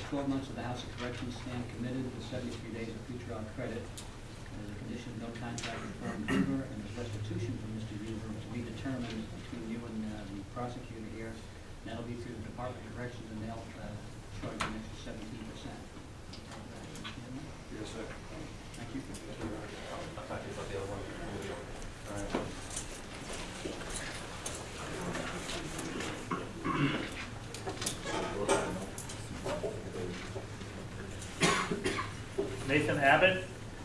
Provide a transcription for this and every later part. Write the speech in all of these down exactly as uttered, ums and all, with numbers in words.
twelve months of the House of Corrections stand committed with seventy-three days of pretrial credit. As a condition, no contract with Firm Huber, and there's restitution from Mister Huber to be determined between you and uh, the prosecutor here. And that'll be through the Department of Corrections, and they'll uh, charge an extra seventeen percent. Yes, sir. Thank you. I'll talk to you about the other one. All right. Nathan Abbott.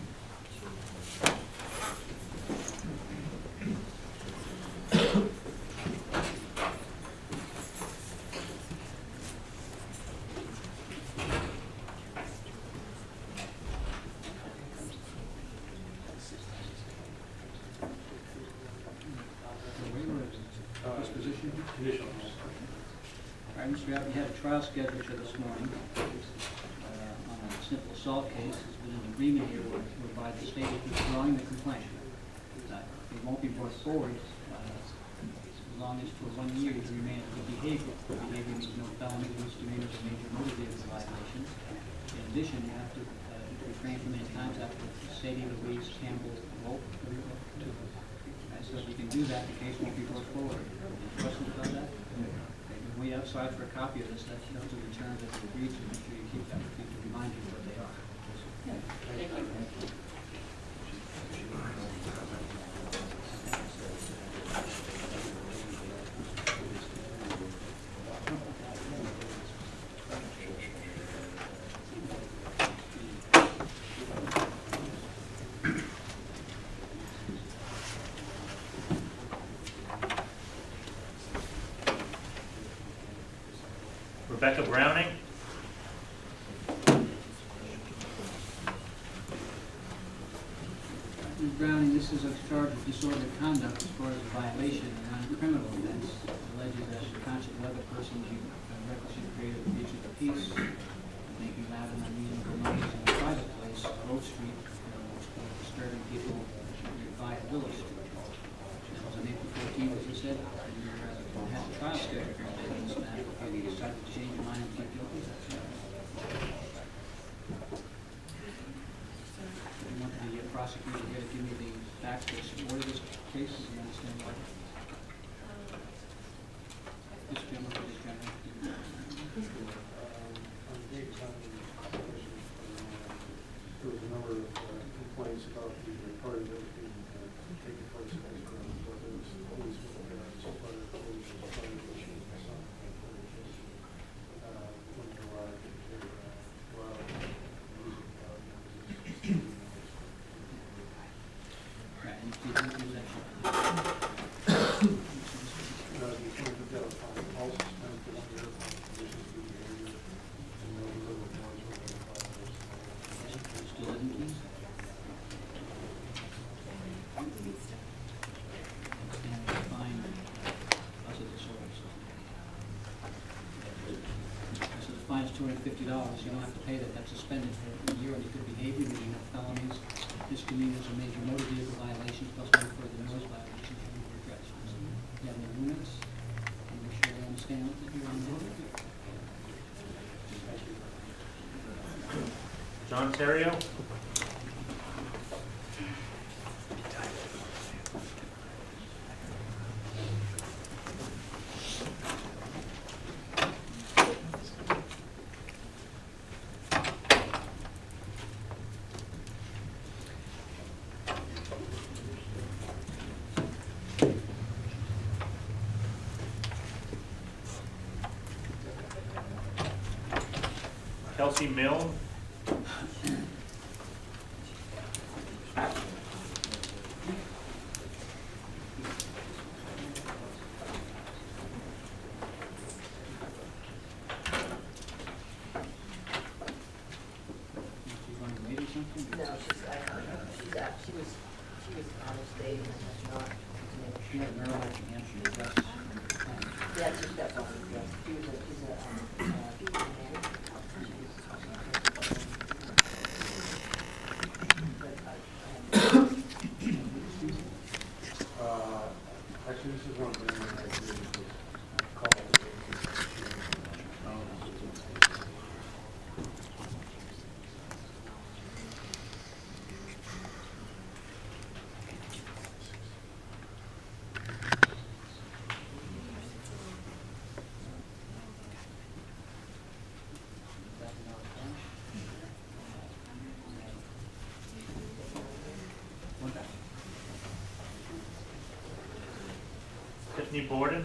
All right, Mister Abbott, you had a trial scheduled for this morning uh, on a simple assault case. There's been an agreement here whereby the state is withdrawing the complaint. Uh, it won't be brought forward uh, as long as for one year you remain with behavior. Behavior means no felony, misdemeanors, or major motor vehicle violations. In addition, you have to uh, refrain from any contact with Sadie, Louise, Campbell, Wolf. Right, so if you can do that, the case won't be brought forward. Any questions about that? When we outside for a copy of this, that's those are the terms that you agreed to. Make sure you keep that, keep to remind you what they are. Yeah. Thank you. Rebecca Browning. Miz Browning, this is a charge of disorderly conduct as far as a violation and non-criminal offense. It alleges that as a conscious of other persons, you uh, recklessly created a breach of the peace, making loud and unreasonable noise in a private place, Grove Street, uh, disturbing people nearby at Willow Street. It was on April fourteenth, as you said, and you uh, had a trial scheduled for this matter, and you decided to change your mind and plead guilty. That's right. You want the uh, prosecutor here to give me the facts that support this case, as you understand why? This gentleman, for this gentleman. On the date time of the question, there was a number of uh, complaints about the party that was being uh, taking place in this room, but there was always been a support of police and support of issues and some uh, when they arrived at their uh, loud music uh, Right, and you plead guilty to that. Uh, the attorney took that upon all suspended for one year upon conditions of behavior and no deliberate noise or other violation. Still living, please? And the fine, how's it disorder? So the fine is two hundred fifty dollars. You don't have to pay that. That's suspended for a year on good behavior, meaning no felonies, misdemeanors, or major motor vehicle violations, plus no further noise violations. You regret. You have no units. And make sure they understand that you're on the road. John Terrio. Kelsey Milne. She's running late or something? No, she's, I don't know, she's out, she was, she was out of state and that's not. She had marijuana in Hampshire. That's, Yeah, it's just that one, yes, she was a, she's a, um, uh, she's a man. But I, I Uh, actually, this is one thing that I did was call Whitney Borden.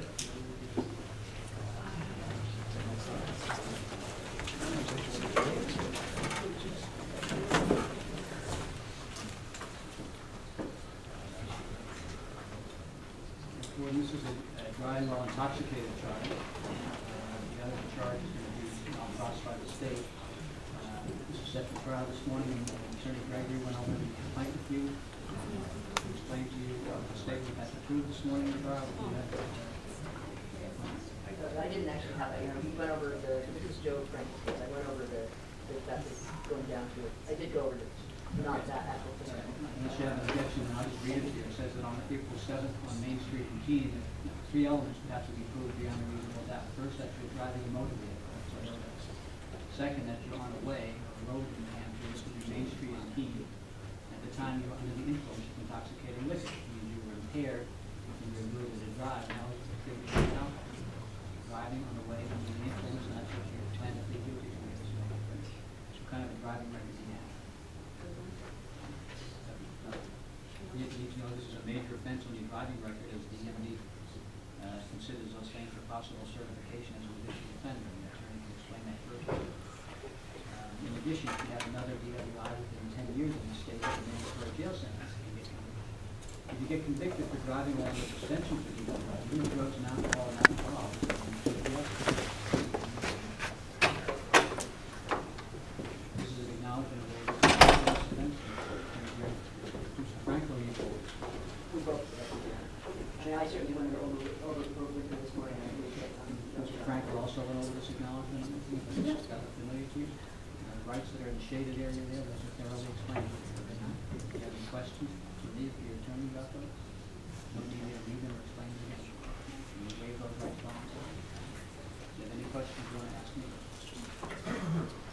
Well, this is a a driving while intoxicated charge. Uh, The other charge is going to be not crossed by the state. Uh, This is set for trial this morning, and Attorney Gregory went over the complaint with you. uh, He explained to you what the statement had to prove this morning in the trial. You had, uh, I didn't actually have that, you know, he went over the, this is Joe Frank's case, I went over the, the, that was going down to, I did go over the, not that actual thing. Unless you have an objection, then I'll just read it to you. It says that on April seventh on Main Street in Keene, that, you know, three elements would have to be proved beyond a reasonable doubt. First, that you're driving a motor vehicle. That's what it is. Second, that you're on a way or a road in New Hampshire, this would be Main Street in Keene. At the time, you were under the influence of intoxicating liquor. Means you were impaired, you were able to drive. Now, it's clearly alcohol. Driving on the way under the influence, and that's what you plan to plead guilty to. So, what kind of a driving record do you have? You need to know this is a major offense on your driving record, as the D M V uh, considers those things for possible certification as a judicial offender, and the attorney can explain that further. Um, in addition, if you have another D W I within ten years in the state, with a mandatory jail sentence, you get convicted. If you get convicted for driving while under suspension for D W I, even drugs and alcohol and alcohol, this is an acknowledgement of the offense. Mister Franco, you We both, I mean, I certainly went over, over, over with it this morning, I believe that, um, Mister Frankel also went over this acknowledgement. It's got familiar to you. Uh, rights that are in the shaded area there, those are thoroughly explained. If you have any questions to me, if your attorney about those, no need to read them or explain them again. You waive those rights. Do you have any questions you want to ask me?